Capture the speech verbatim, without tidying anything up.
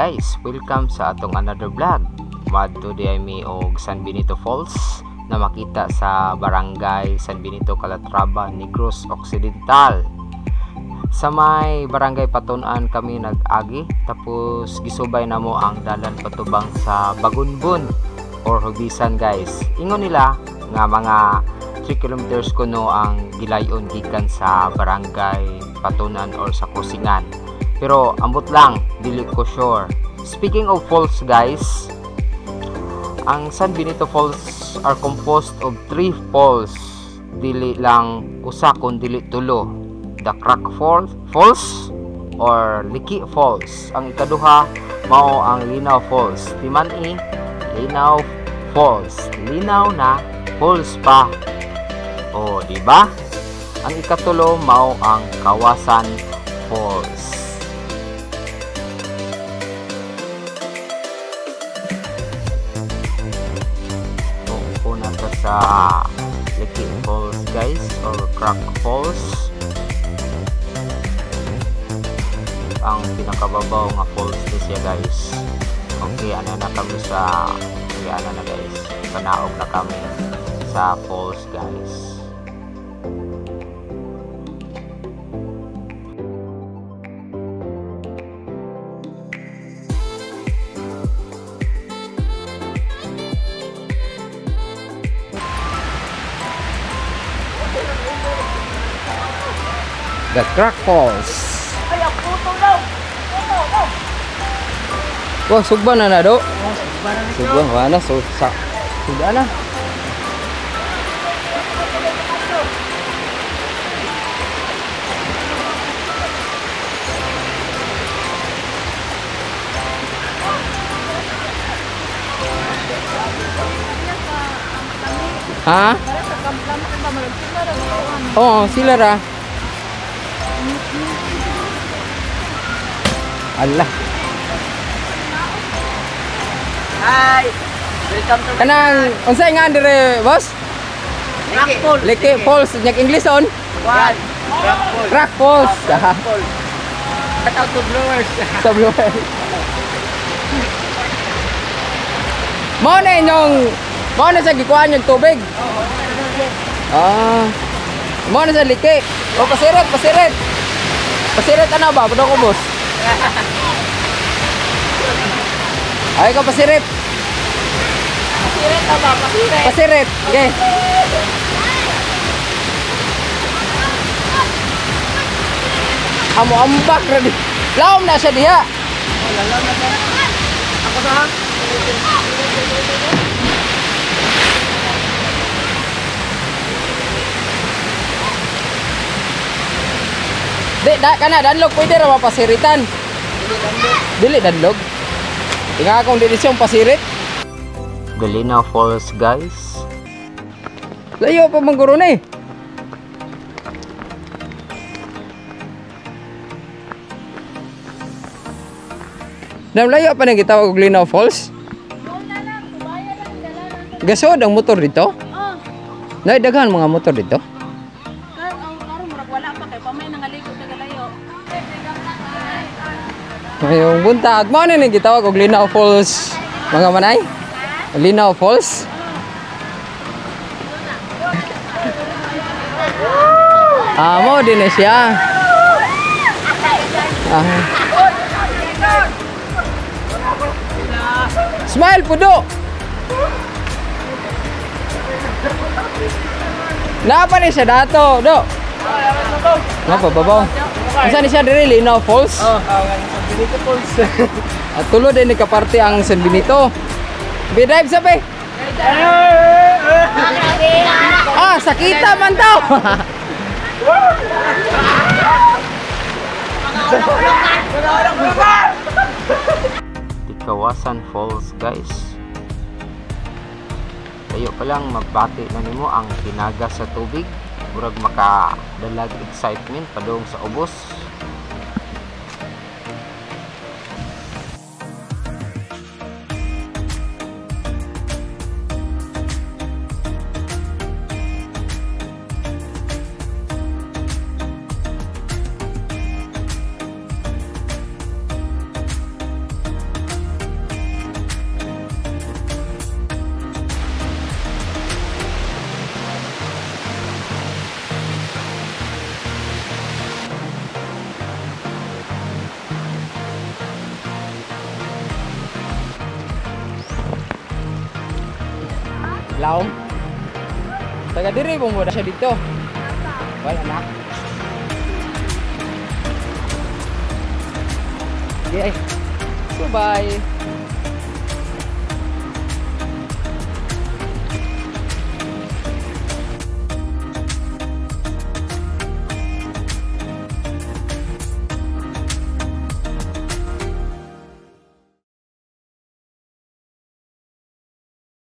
guys, welcome sa atong another vlog. Madto di ay mi og San Benito Falls na makita sa barangay San Benito, Calatrava, Negros Occidental. Sa may barangay Patun-an kami nag-agi, tapos gisubay na mo ang dalan patubang sa Bagunbon or Hubisan guys. Ingon nila nga mga three kilometers kuno ang gilayon gikan sa barangay Patun-an or sa Kusingan. Pero ambot lang, dili ko sure. Speaking of falls guys, ang San Benito Falls are composed of three falls. Dili lang usa kun dili tulo. The Crack Falls, Falls or Liki Falls. Ang ikaduha mao ang Linaw Falls. Timani, Linaw Falls. Linaw na falls pa. O, di ba? Ang ikatulo mao ang Kawasan Falls. Una ka sa Liki Falls guys or Crack Falls. Ang pinakababaw nga falls ni siya guys. Okay, ano na kami sa okay, ano na guys, panaog na kami sa falls guys. The Crack Falls. Wah, sugban na na do. Sugban wala so sa. Sudah na. Ha? Oh, sila ra. Allah. Hi. Welcome to Kanang unsay nga dire, boss? Liki Falls. Liki Falls, nyag English on? One. Crack Crack Falls. Falls. Crack Falls. Cut out to blowers. Sa blowers. Mo na inyong mo na sa gikuan yung tubig. Ah. Mo na sa liki. O pasirit, pasirit. Pasirit ano ba? Pado ko boss. Ay ka pasirit. Pasirit ba? Pasirit. Pasirit. Okay. Amo ambak ready. Laom na siya diha. Lalaw na ba? Ako sa ha? Di, da, kana danlog pwede ra mapasiritan. Dili danlog. Tinga akong dinisyon pasirit. The Linaw Falls guys. Layo pa man guro ni. Nam layo pa nang gitawag og Linaw Falls. Gasod ang motor dito? Oh. Nay daghan mga motor dito. Karon murag wala pa kay pamay nangalikod na galayo. Ngayong buntag mo na nang gitawag og Linaw Falls. Mga manay? Linaw Falls. Ah, mo din na siya. Ah. Smile pudo. Napa ni siya dato, do? Napa babaw? Asa ni siya diri Linaw Falls? Oh, San Benito Falls. At tulo din ni kaparte ang San Benito. Be-drive sabi. Ah, sakita man daw. Kawasan Falls guys. Tayo pa lang magbati na nimo ang tinaga sa tubig. Murag makadalag excitement padung sa ubos. Laom. Taga diri mo muna siya dito. Wala na. Okay. Goodbye.